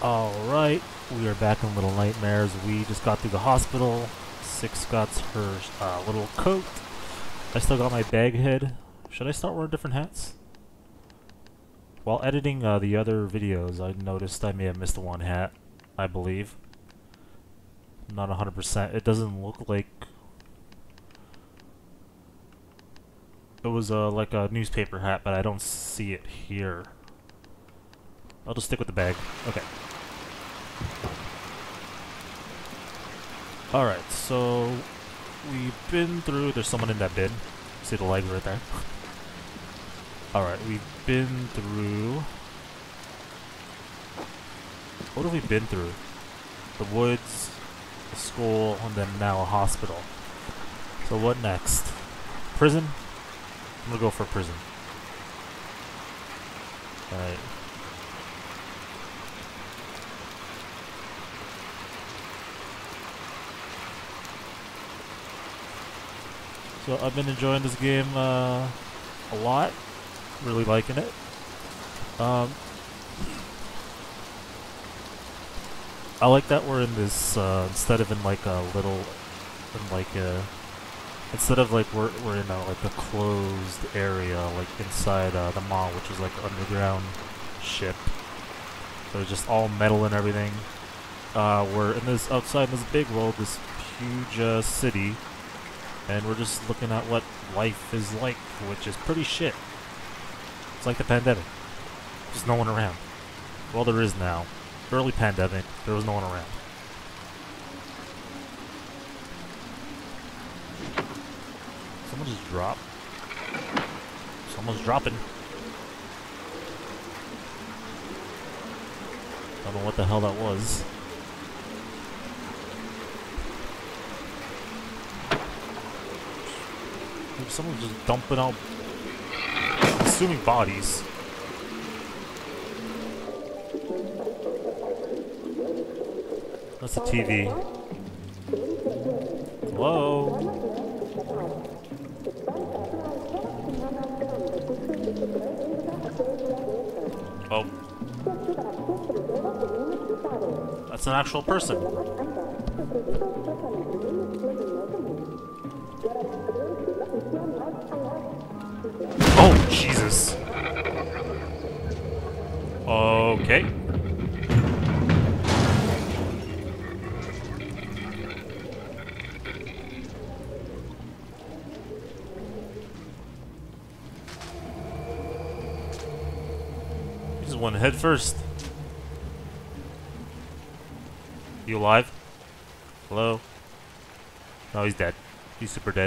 Alright, we are back in Little Nightmares. We just got through the hospital. Six got her little coat. I still got my bag head. Should I start wearing different hats? While editing the other videos, I noticed I may have missed one hat, I believe. Not 100%. It doesn't look like... It was like a newspaper hat, but I don't see it here. I'll just stick with the bag. Okay. Alright, so we've been through... There's someone in that bin. See the legs right there? Alright, we've been through... What have we been through? The woods, the school, and then now a hospital. So what next? Prison? I'm gonna go for prison. Alright. So I've been enjoying this game a lot. Really liking it. I like that we're in this instead of in like a little, instead of like we're in like a closed area like inside the mall, which is like an underground ship. So it's just all metal and everything. We're in this outside in this big world, this huge city. And we're just looking at what life is like, which is pretty shit. It's like the pandemic. There's no one around. Well, there is now. Early pandemic, there was no one around. Someone just dropped. Someone's dropping. I don't know what the hell that was. Someone's just dumping out, assuming bodies. That's the TV. Hello? Oh. That's an actual person. Oh, Jesus. Okay. He just went head first. You alive? Hello? No, he's dead. He's super dead.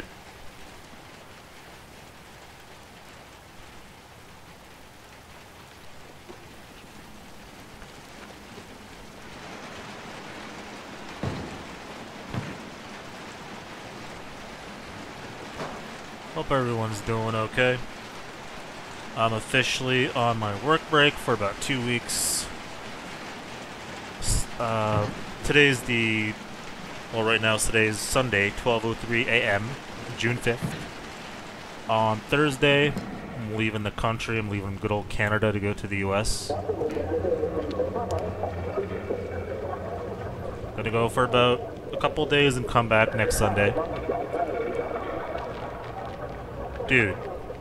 Hope everyone's doing okay. I'm officially on my work break for about 2 weeks. Today's the... Well, right now today's Sunday, 12:03 a.m., June 5th. On Thursday, I'm leaving the country. I'm leaving good old Canada to go to the US. Gonna go for about a couple days and come back next Sunday. Dude.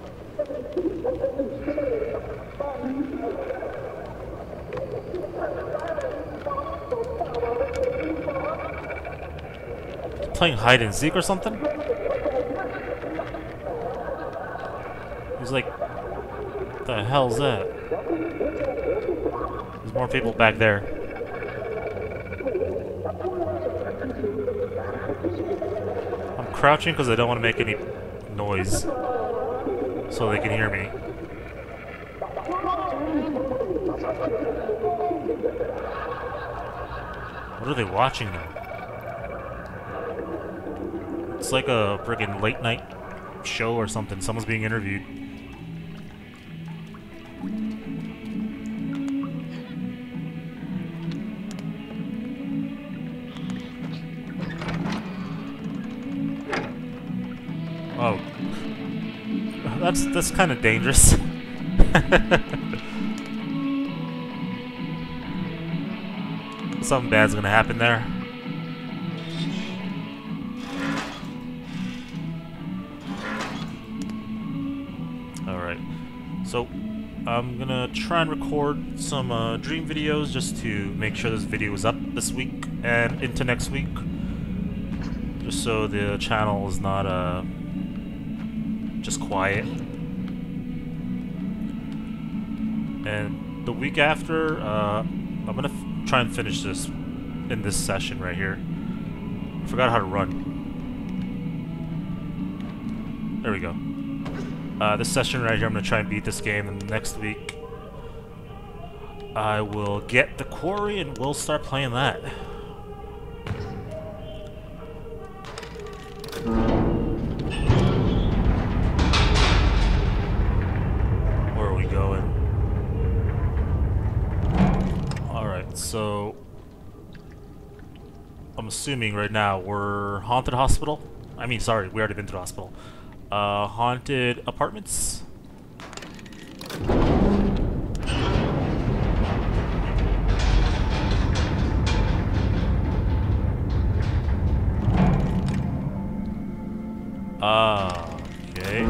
Playing hide and seek or something? He's like, what the hell's that? There's more people back there. I'm crouching because I don't want to make any noise so they can hear me. What are they watching now? It's like a friggin' late night show or something. Someone's being interviewed. Oh. That's kind of dangerous. Something bad's gonna happen there. Alright. So, I'm gonna try and record some dream videos just to make sure this video is up this week and into next week. Just so the channel is not just quiet. And the week after, I'm gonna try and finish this in this session right here. I forgot how to run. There we go. This session right here, I'm gonna try and beat this game, and next week I will get the quarry and we'll start playing that. Where are we going? Alright, so I'm assuming right now we're Haunted Hospital. I mean, sorry, we already been to the hospital. Haunted Apartments. Okay.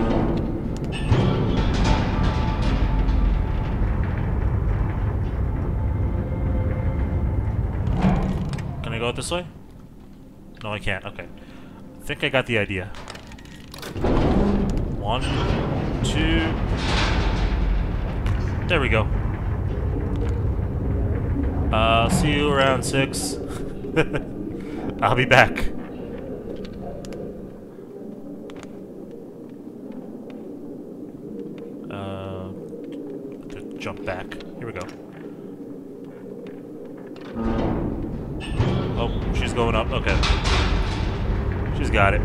Can I go out this way? No, I can't. Okay. I think I got the idea. 1, 2. There we go. See you around 6. I'll be back. Jump back. Here we go. Oh, she's going up. Okay. She's got it.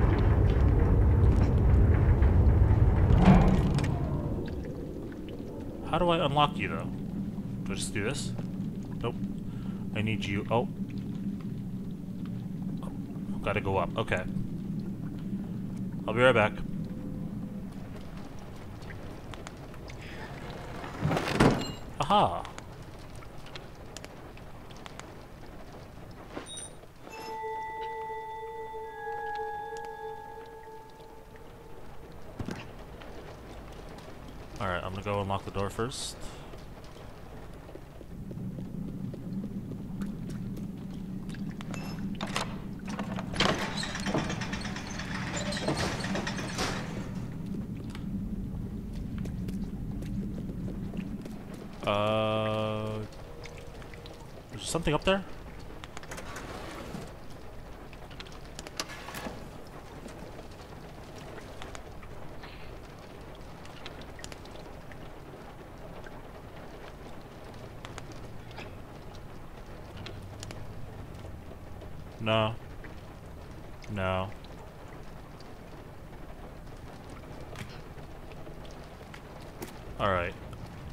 How do I unlock you, though? Do I just do this? Nope. I need you. Oh. Gotta go up. Okay. I'll be right back. Aha! Alright, I'm gonna go unlock the door first. There's something up there? No. No. Alright.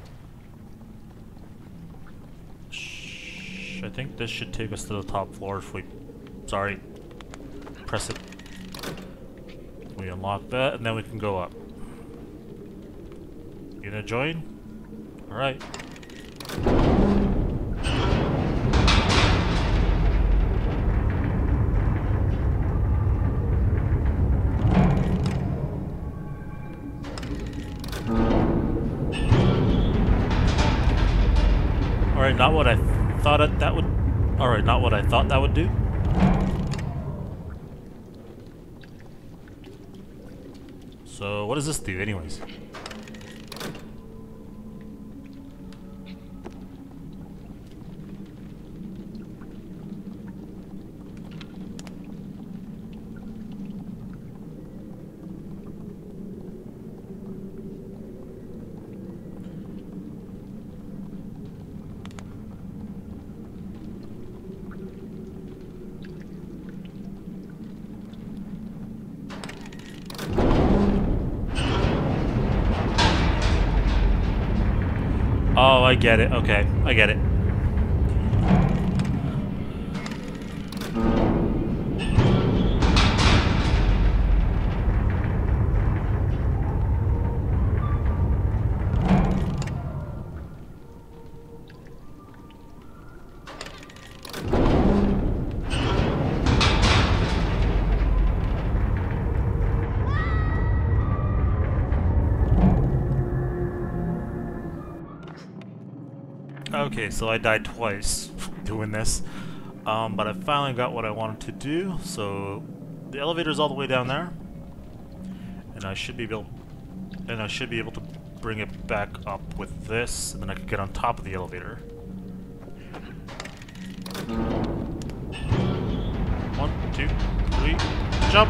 I think this should take us to the top floor if we... Sorry. Press it. We unlock that, and then we can go up. You gonna join? Alright. Alright, not what I thought that would... Alright, not what I thought that would do. So, what does this do anyways? Oh, I get it. Okay, I get it. Okay, so I died twice doing this, but I finally got what I wanted to do. So the elevator's all the way down there, and I should be able to bring it back up with this, and then I could get on top of the elevator. 1, 2, 3, jump!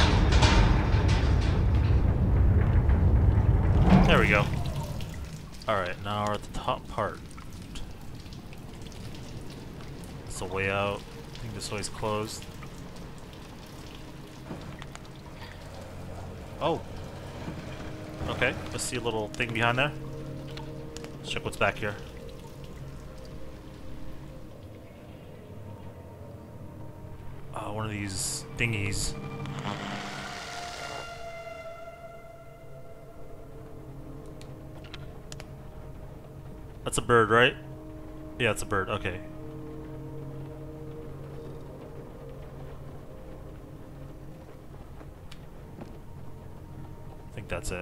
There we go. Alright, now we're at the top part. It's a way out. I think this way's closed. Oh! Okay, let's see a little thing behind there. Let's check what's back here. One of these thingies. That's a bird, right? Yeah, it's a bird. Okay. I think that's it.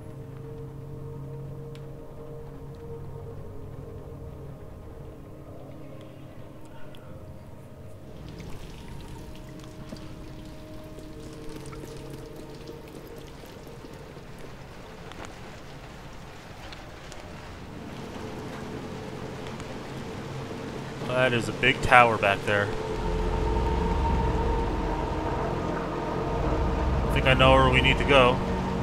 That is a big tower back there. I think I know where we need to go.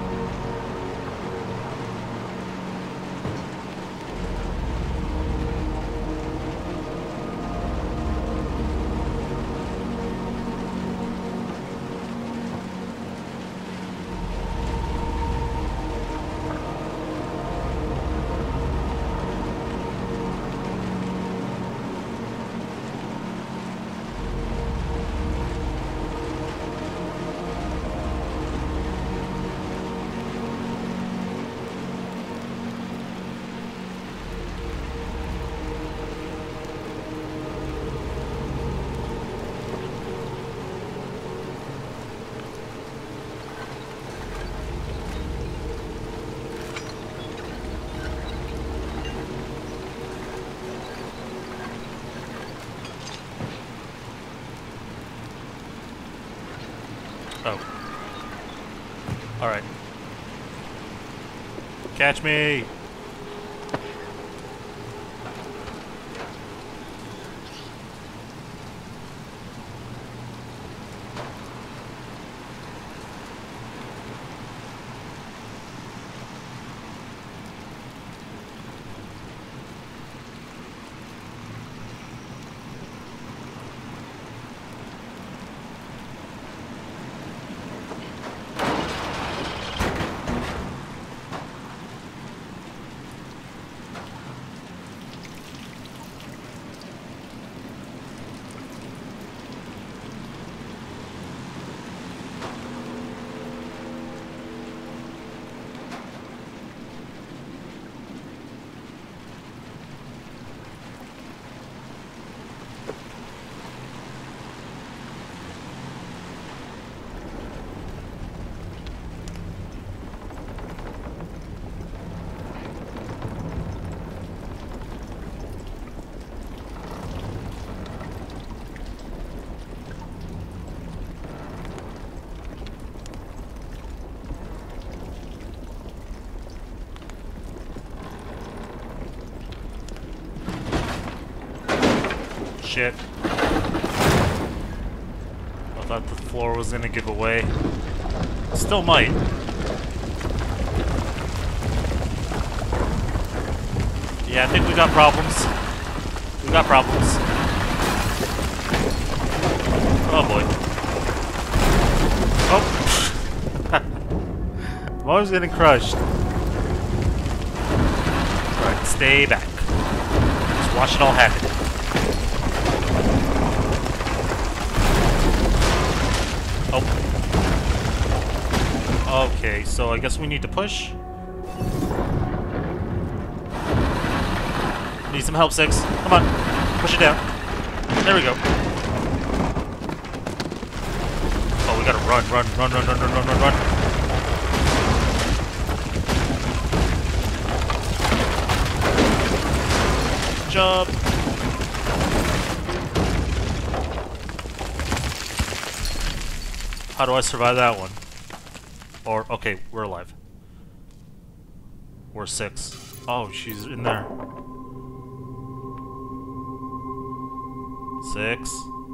Oh. Alright. Catch me! Shit. I thought the floor was gonna give away. Still might. Yeah, I think we got problems. We got problems. Oh boy. Oh! I'm always getting crushed. Alright, stay back. Just watch it all happen. Oh. Okay, so I guess we need to push. Need some help, Six. Come on. Push it down. There we go. Oh, we gotta run. Jump. How do I survive that one? Or, okay, we're alive. We're 6. Oh, she's in there. 6.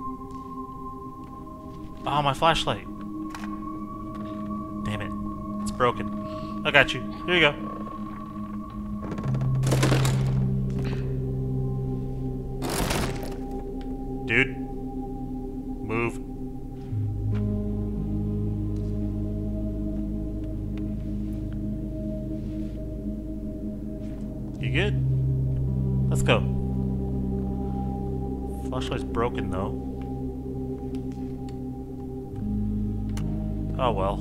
Oh, my flashlight. Damn it. It's broken. I got you. Here you go. Dude. Move. You good? Let's go. Flashlight's broken though. Oh well.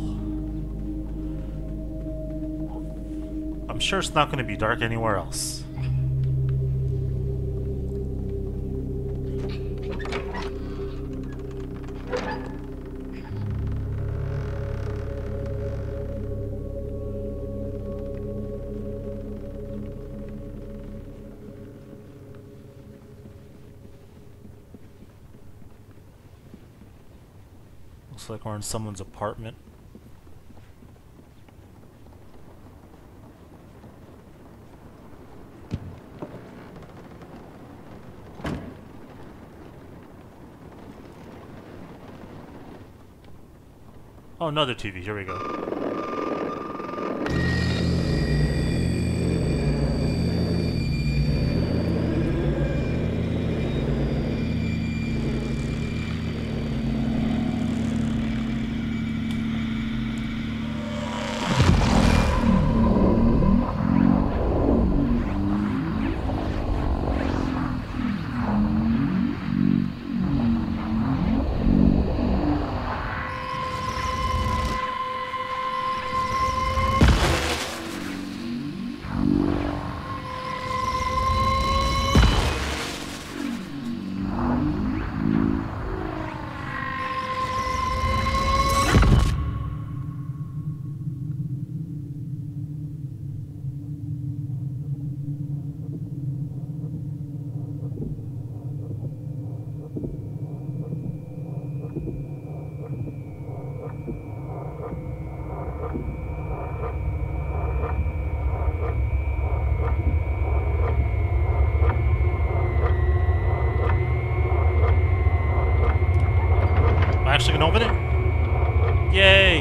I'm sure it's not going to be dark anywhere else. Looks like we're in someone's apartment. Oh, another TV. Here we go. Actually gonna open it? Yay!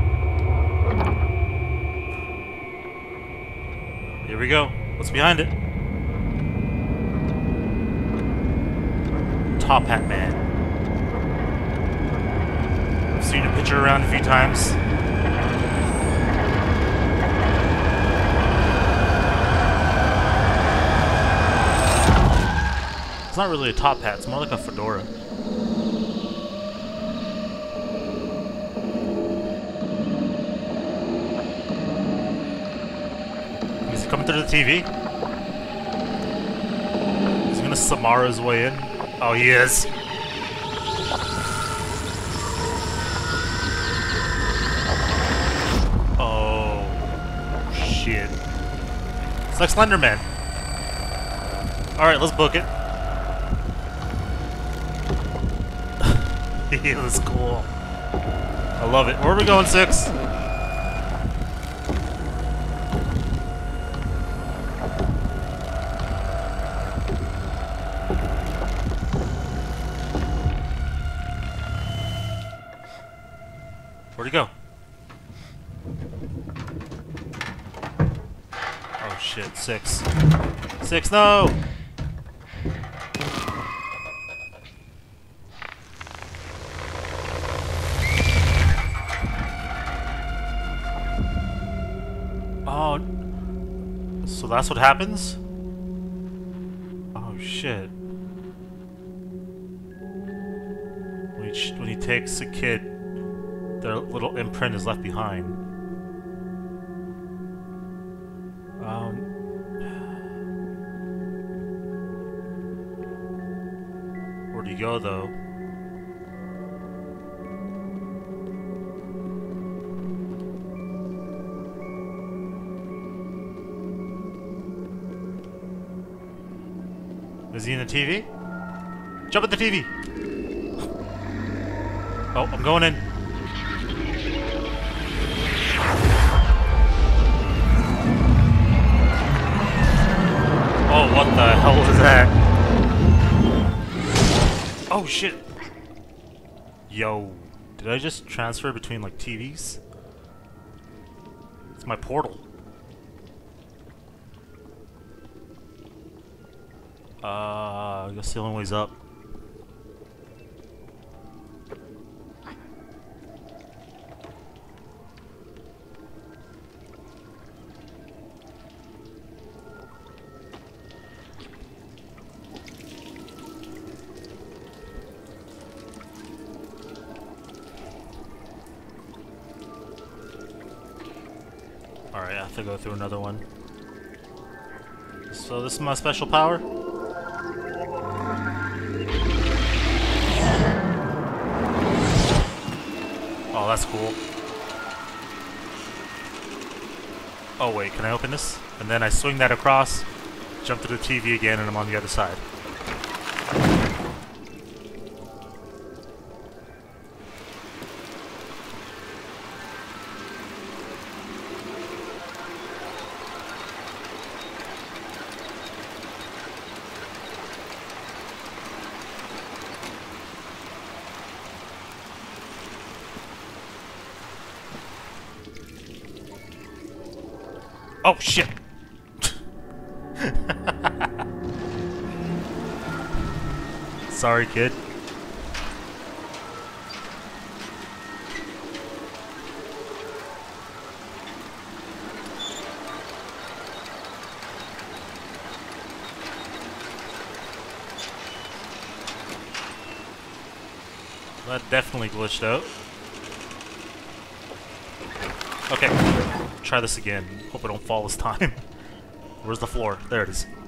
Here we go. What's behind it? Top Hat Man. I've seen a picture around a few times. It's not really a top hat, it's more like a fedora. Is he coming through the TV? Is he gonna Samara his way in? Oh, he is. Oh, shit. It's like Slenderman. Alright, let's book it. He was cool. I love it. Where are we going, 6? Where'd he go? Oh shit, 6. 6, no! Oh, so that's what happens? Oh shit. When he takes a kid, their little imprint is left behind. Where'd he go though? Is he in the TV? Jump at the TV! Oh, I'm going in. Oh, what the hell is that? Oh shit! Yo, did I just transfer between like TVs? It's my portal. I guess the only way's up. Alright, I have to go through another one. So this is my special power? Oh, that's cool. Oh wait, can I open this? And then I swing that across, jump to the TV again, and I'm on the other side. Oh shit! Sorry, kid. That definitely glitched out. Okay, try this again. Hope I don't fall this time. Where's the floor? There it is.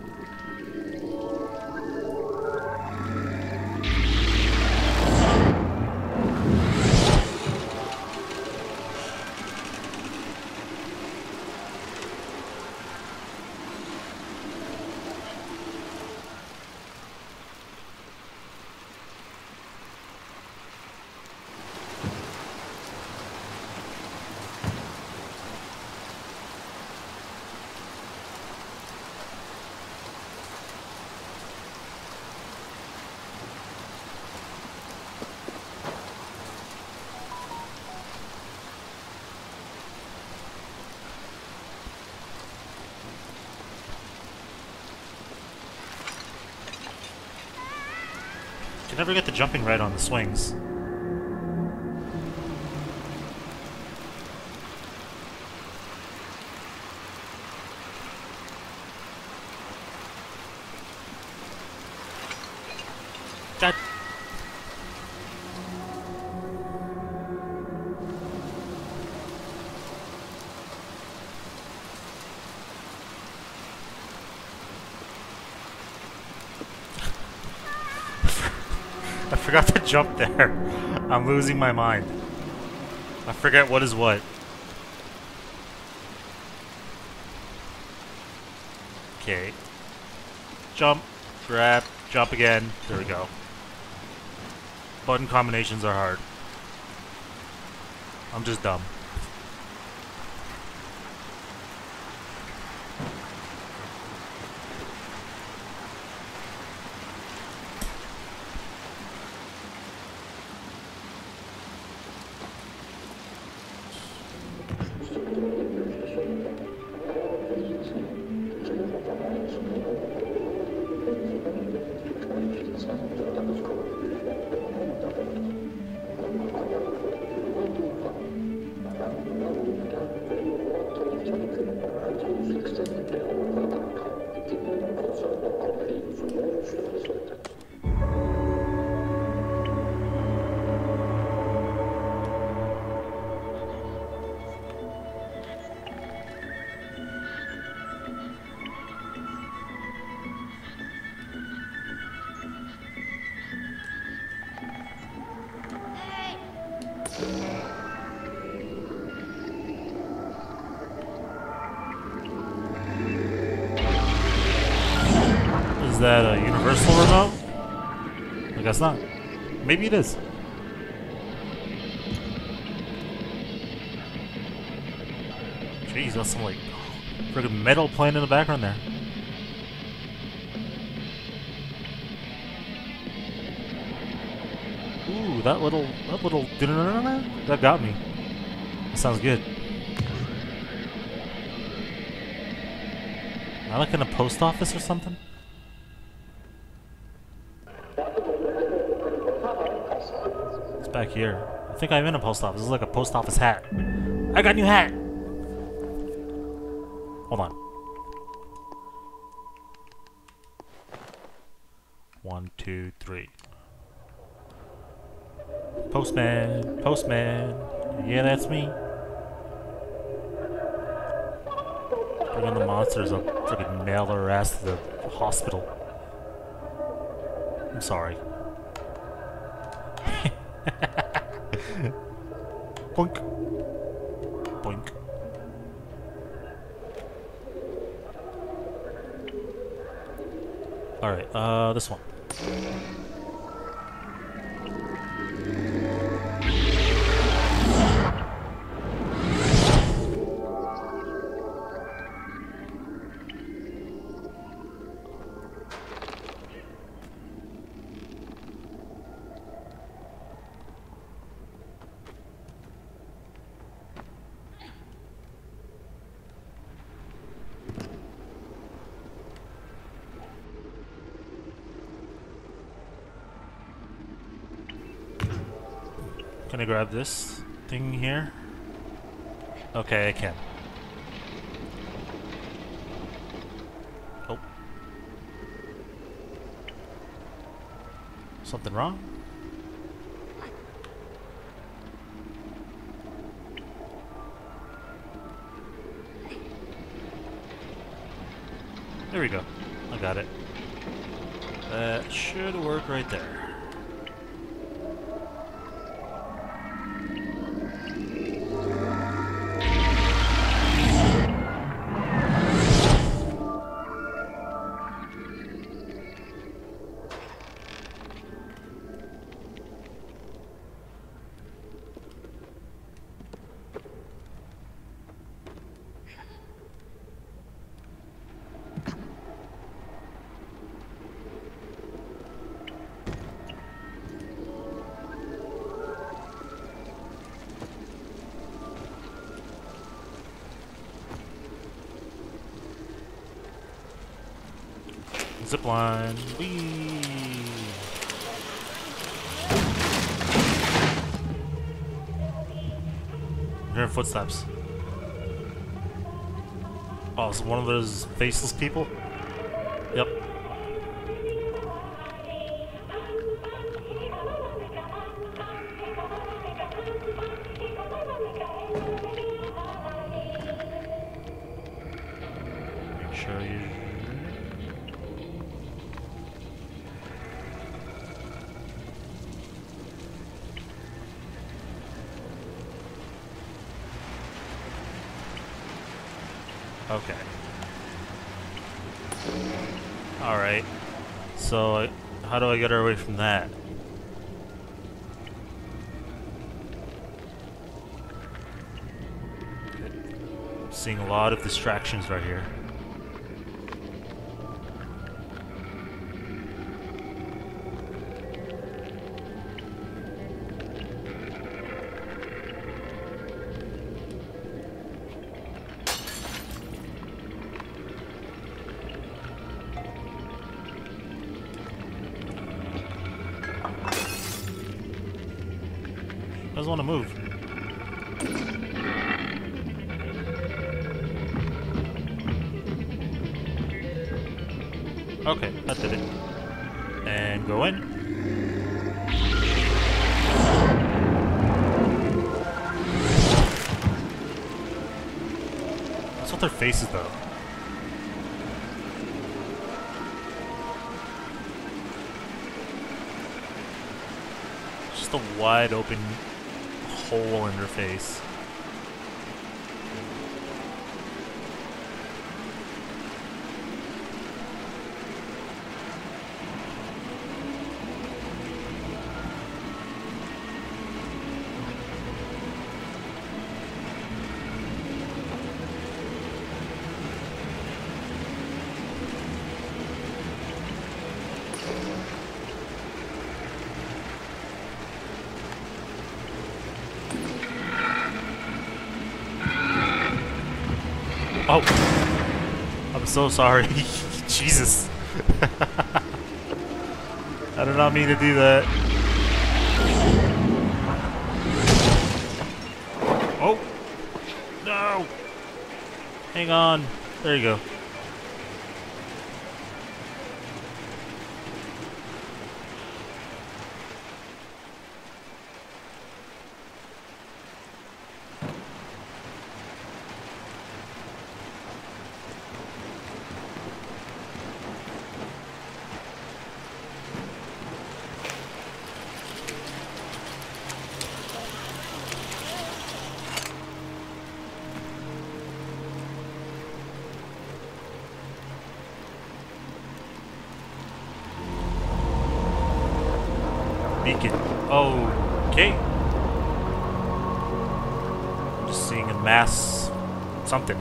Can never get the jumping right on the swings. God. I forgot to jump there. I'm losing my mind. I forget what is what. Okay. Jump, grab, jump again. There we go. Button combinations are hard. I'm just dumb. Is that a universal remote? I guess not. Maybe it is. Jeez, that's some like friggin' metal playing in the background there. Ooh, that little that got me. That sounds good. Am I like in a post office or something? It's back here. I think I'm in a post office. This is like a post office hat. I got a new hat! Hold on. 1, 2, 3. Postman, postman. Yeah, that's me. Bringing the monsters up. Freaking nail her ass to the hospital. I'm sorry. Boink. Boink. Alright, this one. Can I grab this thing here? Okay, I can. Oh. Something wrong? There we go. I got it. That should work right there. Zipline. Whee! I'm hearing footsteps. Oh, it's one of those faceless people? Yep. Make sure you... Okay. Alright. So, how do I get her away from that? Seeing a lot of distractions right here. Doesn't want to move. Okay, that did it. And go in. What's with their faces though? Just a wide open hole in her face. Oh! I'm so sorry. Jesus. I did not mean to do that. Oh! No! Hang on. There you go. Beacon. Okay. Just seeing a mass something.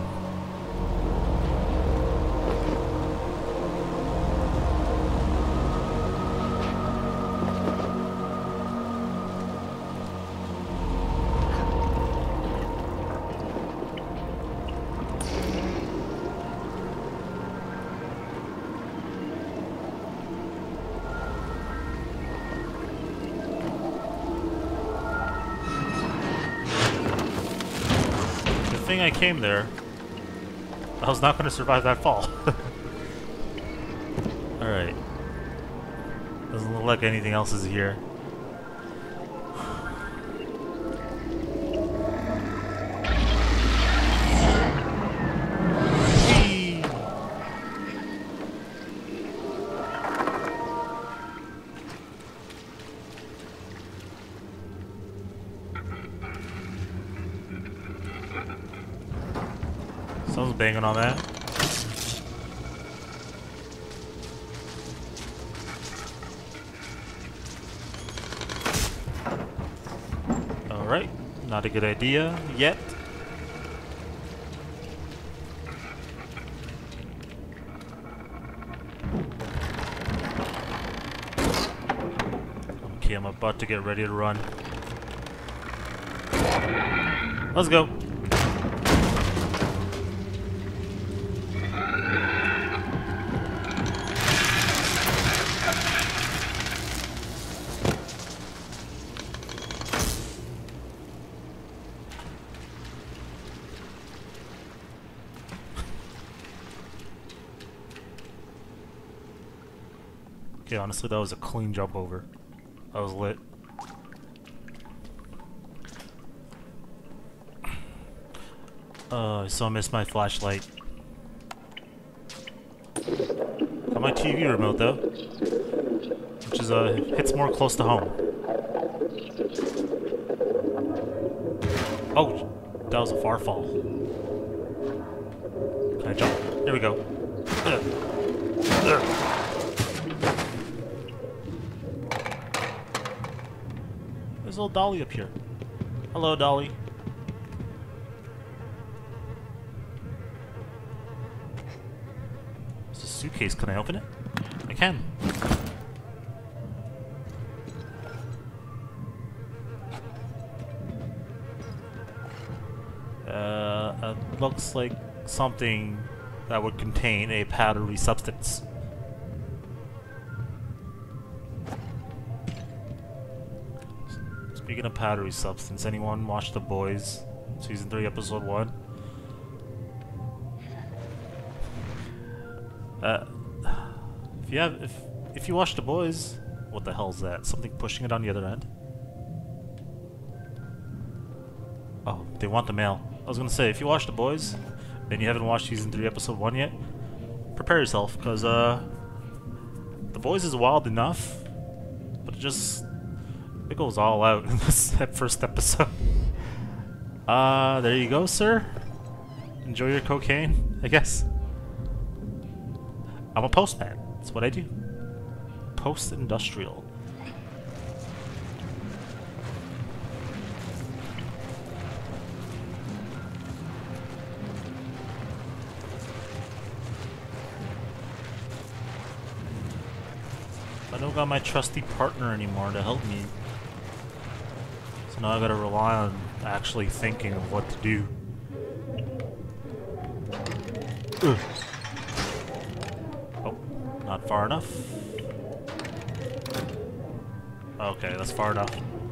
I came there, I was not going to survive that fall. Alright. Doesn't look like anything else is here. Someone's banging on that. Alright, not a good idea yet. Okay, I'm about to get ready to run. Let's go. Okay, honestly, that was a clean jump over. That was lit. I still missed my flashlight. Got my TV remote though, which is hits more close to home. Oh, that was a far fall. Can I jump? There we go. There's a little dolly up here. Hello, dolly. It's a suitcase. Can I open it? I can. It looks like something that would contain a powdery substance. Speaking of powdery substance, anyone watch The Boys, Season 3, Episode 1? If you watch The Boys, what the hell is that? Something pushing it on the other end? Oh, they want the mail. I was gonna say, if you watch The Boys, and you haven't watched Season 3, Episode 1 yet, prepare yourself, because, The Boys is wild enough, but it goes all out in that first episode. There you go, sir. Enjoy your cocaine, I guess. I'm a postman. That's what I do. Post-industrial. I don't got my trusty partner anymore to help me. So now I gotta rely on actually thinking of what to do. Oh, not far enough. Okay, that's far enough.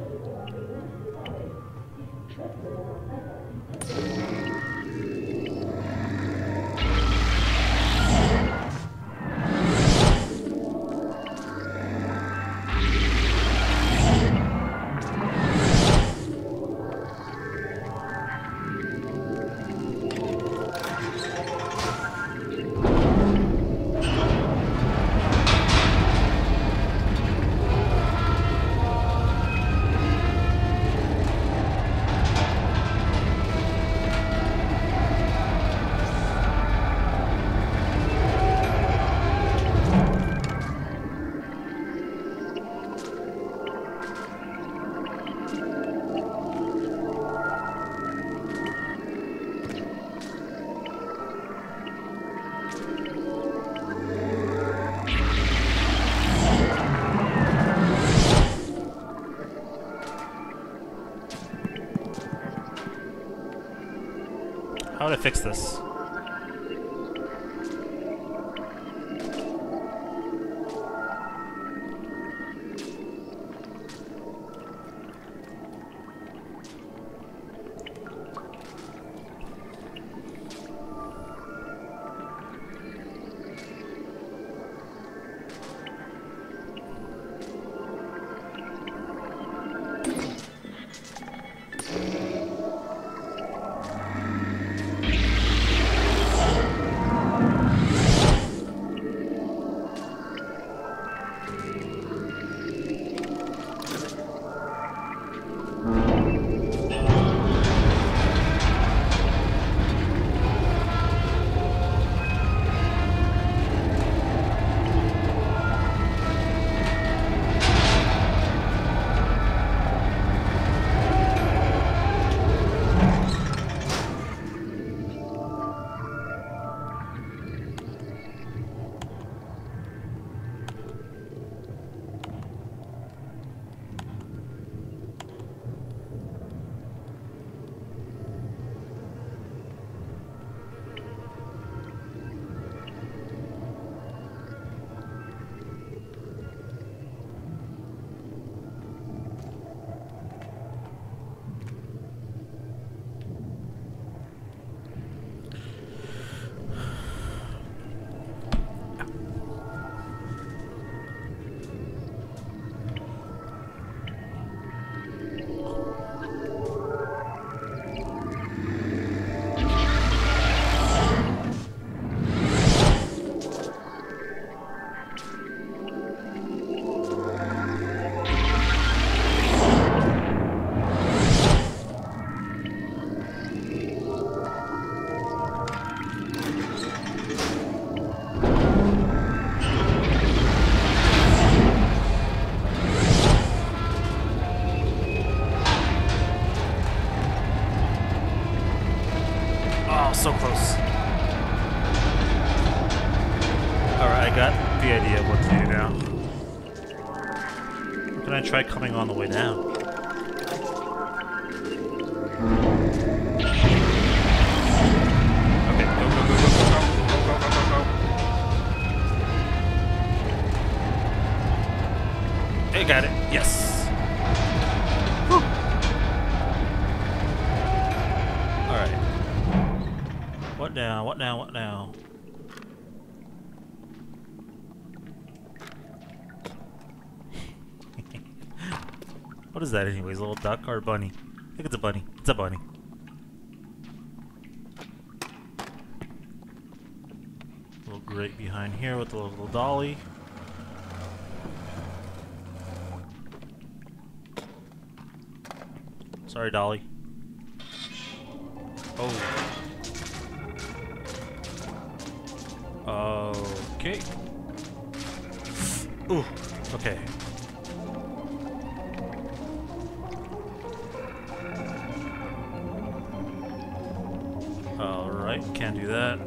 How would I fix this? So close. Alright, I got the idea of what to do now. Can I try coming on the way down? Okay, go, go, go, go, go, go, go, go, go, go. Hey, got it. Yes. Whew. Alright. What now? What now? What now? What is that anyways? A little duck or a bunny? I think it's a bunny. It's a bunny. Little grate behind here with the little dolly. Sorry, dolly. Oh. Okay. Ooh, okay. Alright, can't do that.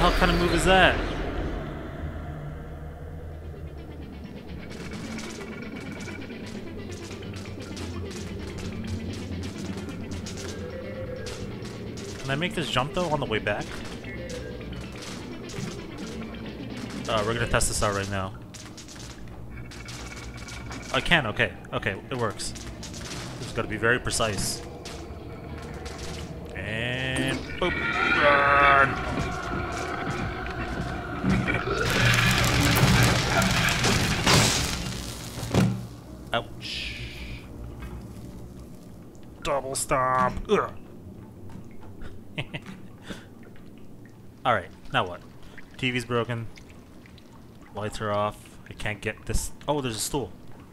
hell kind of move is that? Can I make this jump though on the way back? We're gonna test this out right now. I can, okay. Okay, it works. Just gotta be very precise. And boop. Run. Ouch. Double stomp. Ugh. Alright, now what? TV's broken. Lights are off. I can't get this. Oh, there's a stool.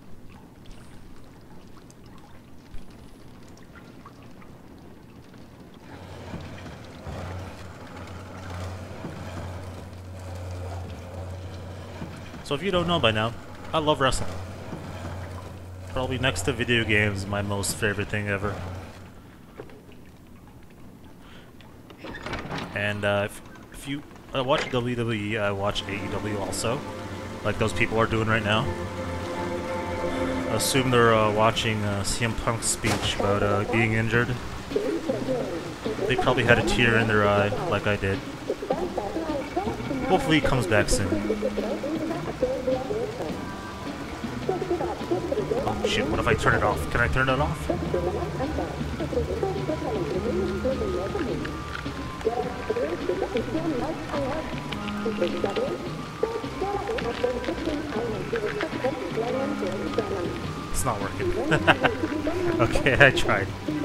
So if you don't know by now, I love wrestling. Probably next to video games, my most favorite thing ever. And if you watch WWE, I watch AEW also, like those people are doing right now. I assume they're watching CM Punk's speech about being injured. They probably had a tear in their eye, like I did. Hopefully he comes back soon. Oh shit, what if I turn it off? Can I turn it off? It's not working. Okay, I tried.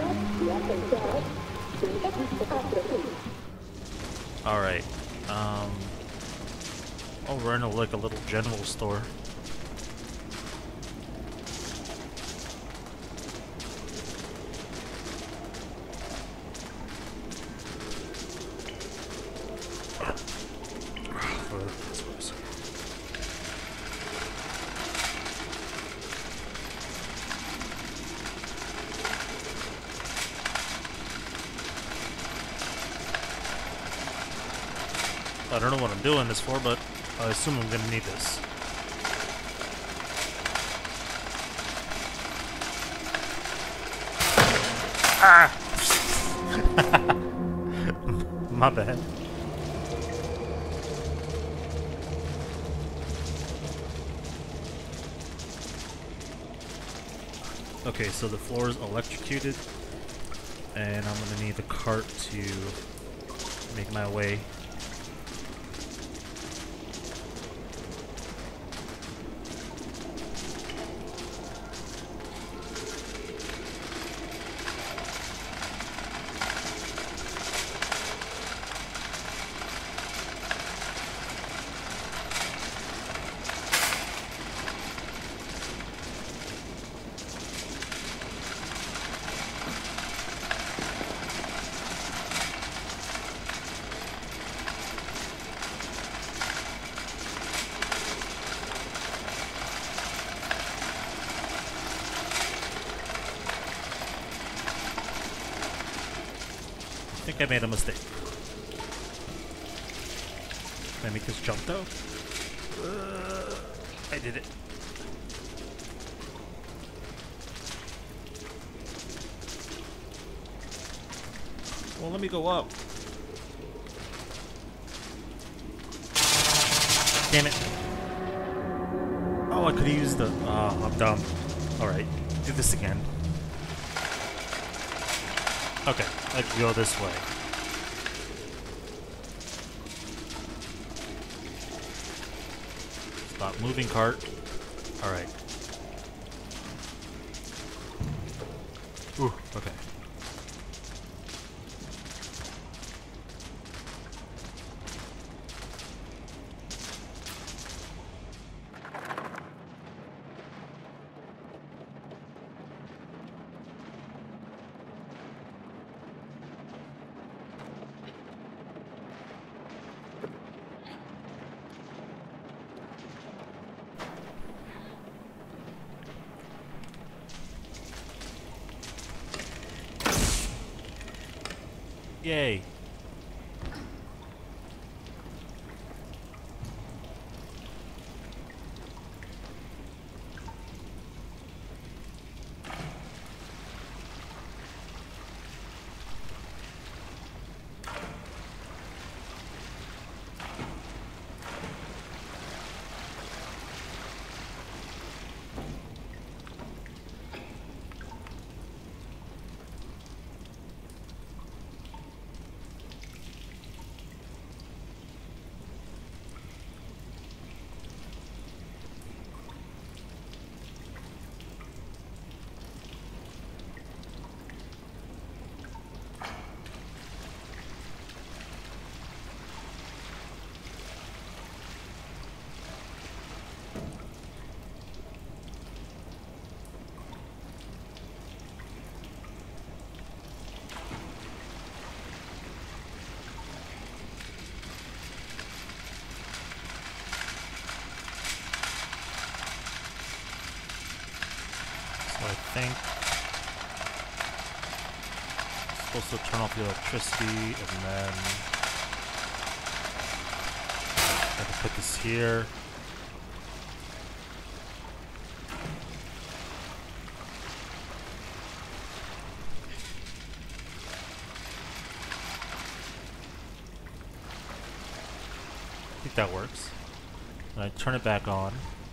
Alright. Oh, we're in like a little general store. I don't know what I'm doing this for, but I assume I'm gonna need this. Ah! My bad. Okay, so the floor is electrocuted, and I'm gonna need the cart to make my way. I think I made a mistake. Can I make this jump though? I did it. Well, let me go up. Damn it. Oh, I could have used the... Oh, I'm dumb. Alright, do this again. Okay, I can go this way. Stop moving, cart. Alright. Ooh, okay. Yay. think. Supposed to turn off the electricity, and then I can put this here. I think that works. And I turn it back on.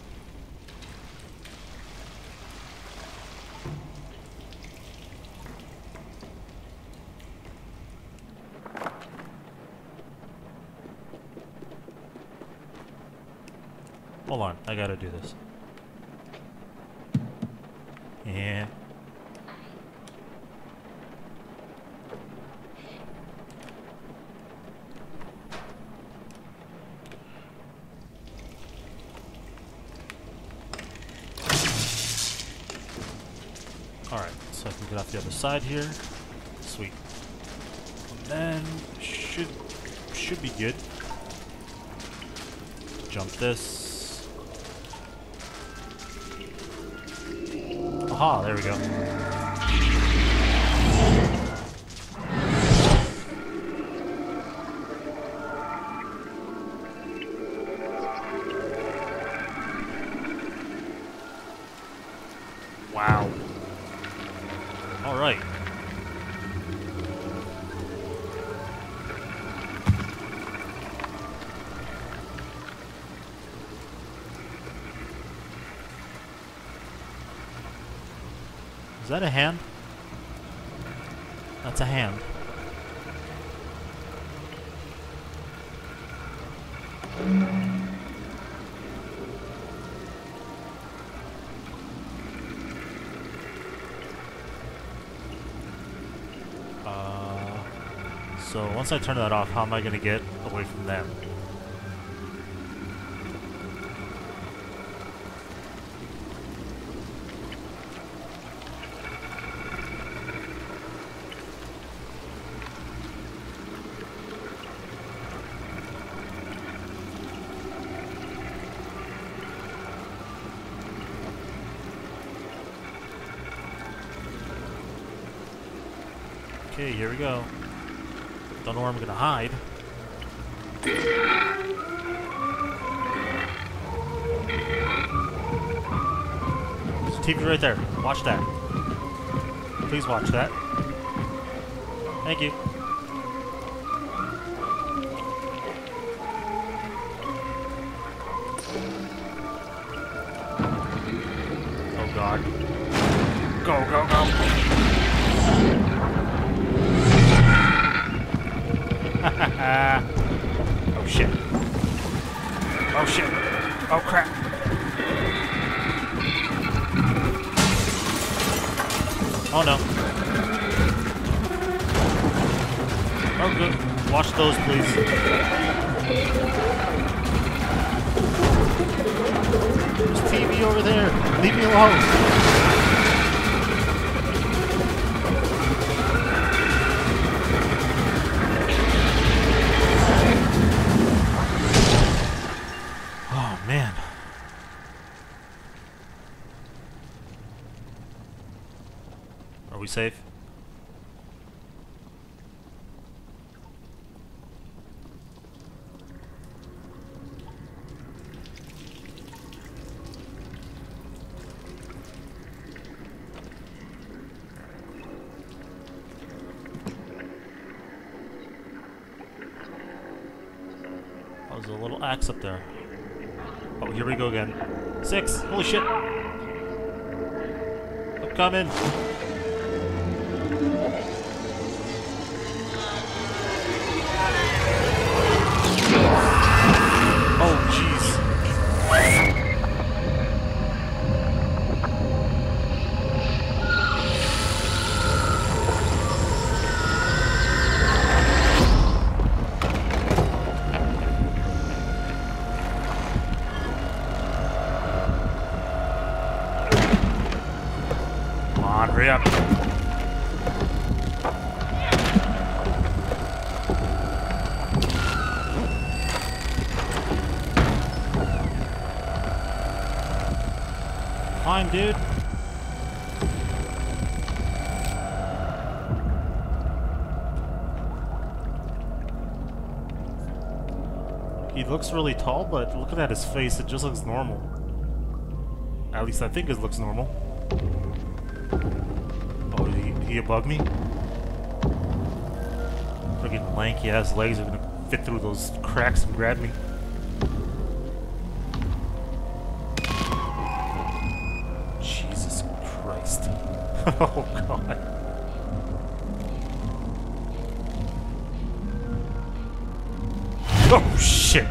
Hold on, I gotta do this. Yeah. Alright, so I can get off the other side here. Sweet. And then should be good. Jump this. Aha, there we go. Wow. All right. Is that a hand? That's a hand. So once I turn that off, how am I going to get away from them? Okay, here we go. Don't know where I'm gonna hide. There's a TV right there. Watch that. Please watch that. Thank you. Oh God. Go, go, go. Oh shit. Oh shit. Oh crap. Oh no. Oh good. Watch those please. There's TV over there. Leave me alone. Man. Are we safe? Oh, there's a little axe up there. Oh, here we go again. 6! Holy shit! I'm coming! Oh, jeez. Come on, hurry up. Fine, dude. He looks really tall, but looking at his face, it just looks normal. At least I think it looks normal. Oh, he above me? Freaking lanky ass legs are gonna fit through those cracks and grab me. Jesus Christ. Oh god. Oh shit!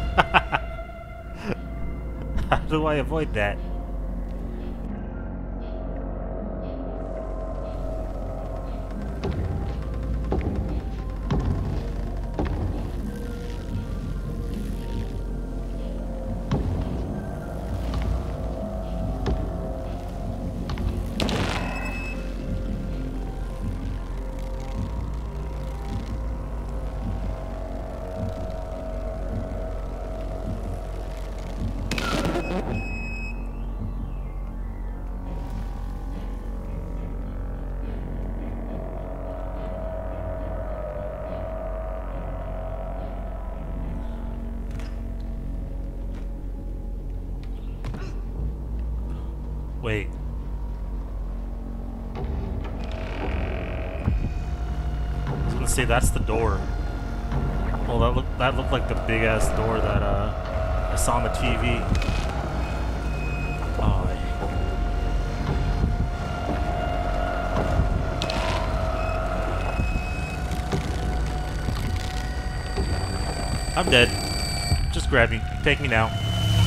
How do I avoid that? Wait. I was gonna say that's the door. Well, that looked like the big ass door that I saw on the TV. Oh. I'm dead. Just grab me. Take me now.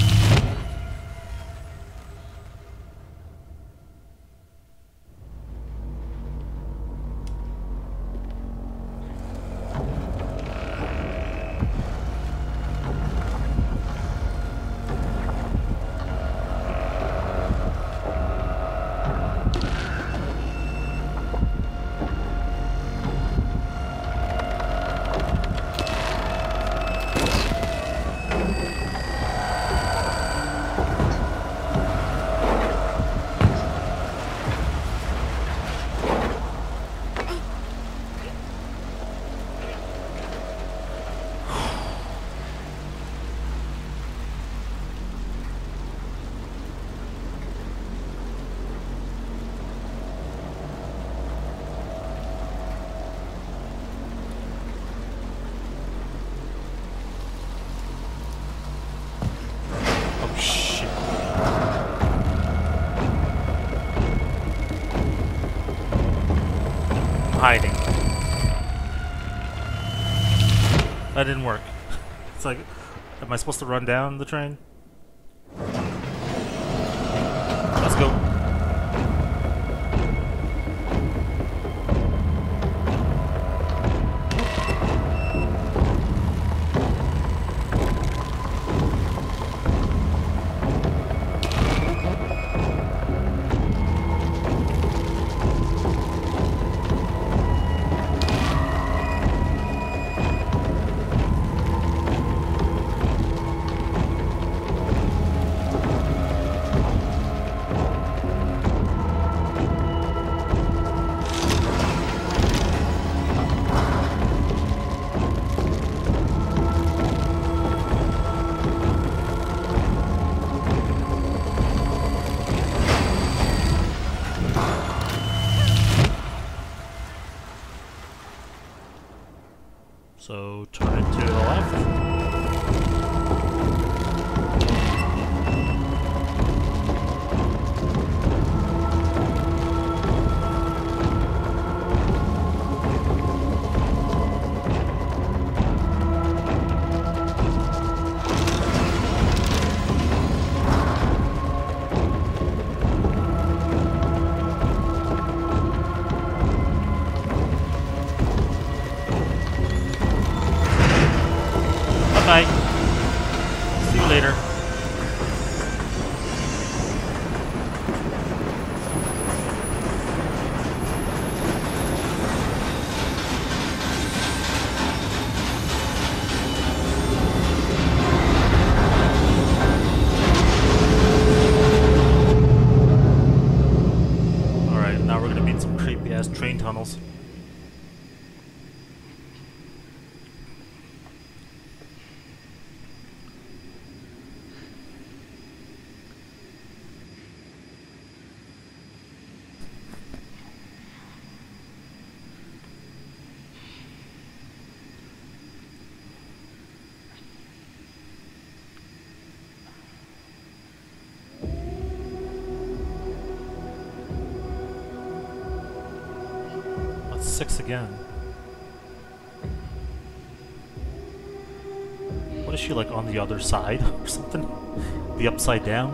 Hiding. That didn't work. It's like, am I supposed to run down the train? Let's go. So turn it to the left. Bye. See you later. Alright, now we're gonna be in some creepy ass train tunnels. 6 again. What is she, like, on the other side or something? The upside down?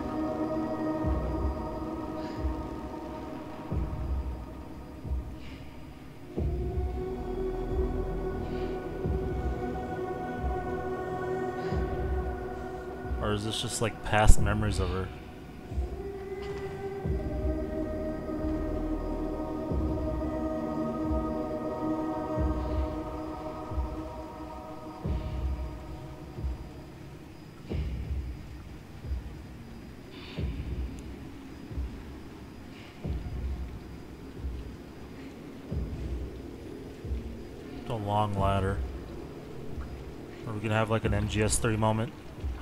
Or is this just, like, past memories of her? A long ladder. Are we gonna have like an MGS3 moment?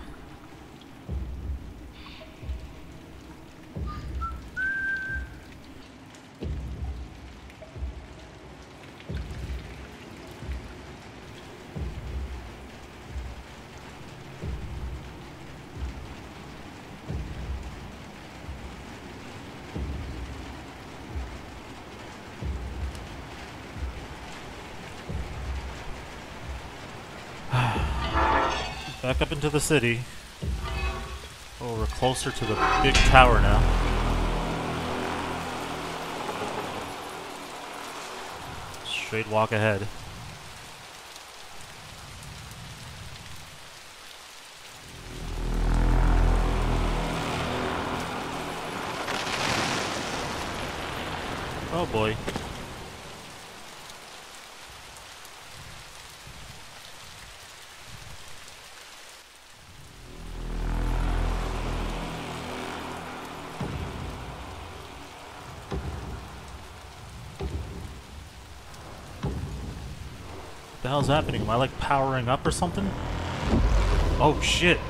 Back up into the city. Oh, we're closer to the big tower now. Straight walk ahead. Oh boy. What the hell's happening? Am I like powering up or something? Oh shit!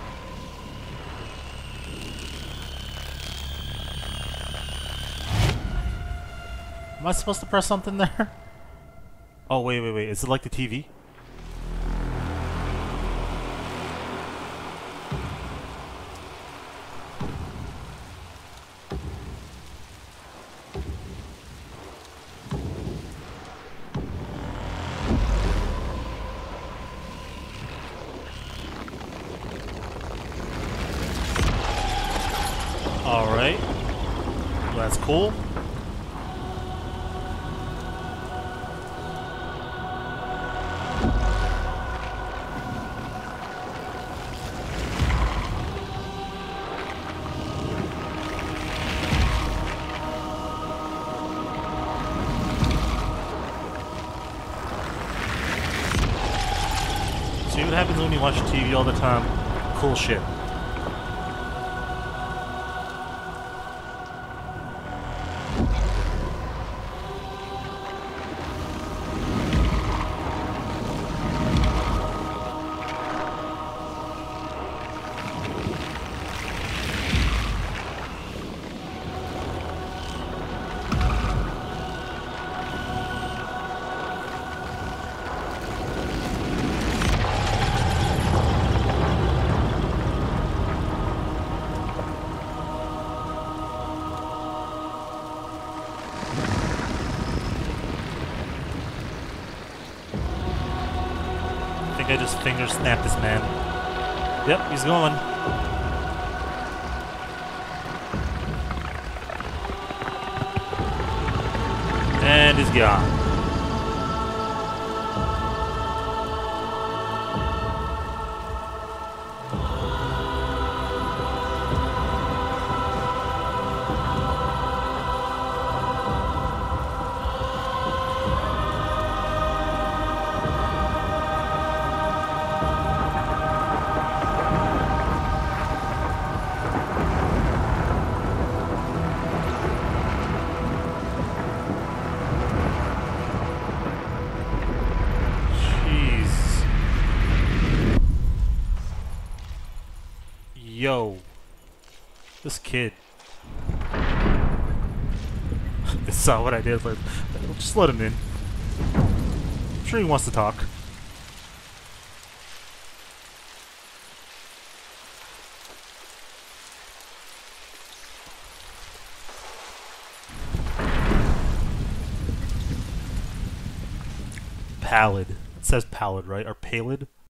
Am I supposed to press something there? Oh wait, wait, wait. Is it like the TV? Alright. Well, that's cool. See what happens when you watch TV all the time? Cool shit. I think I just finger snapped this man. Yep, he's going. And he's gone. Yo, this kid. They saw what I did, but just let him in. I'm sure he wants to talk. pallid. It says pallid, right? Or palid?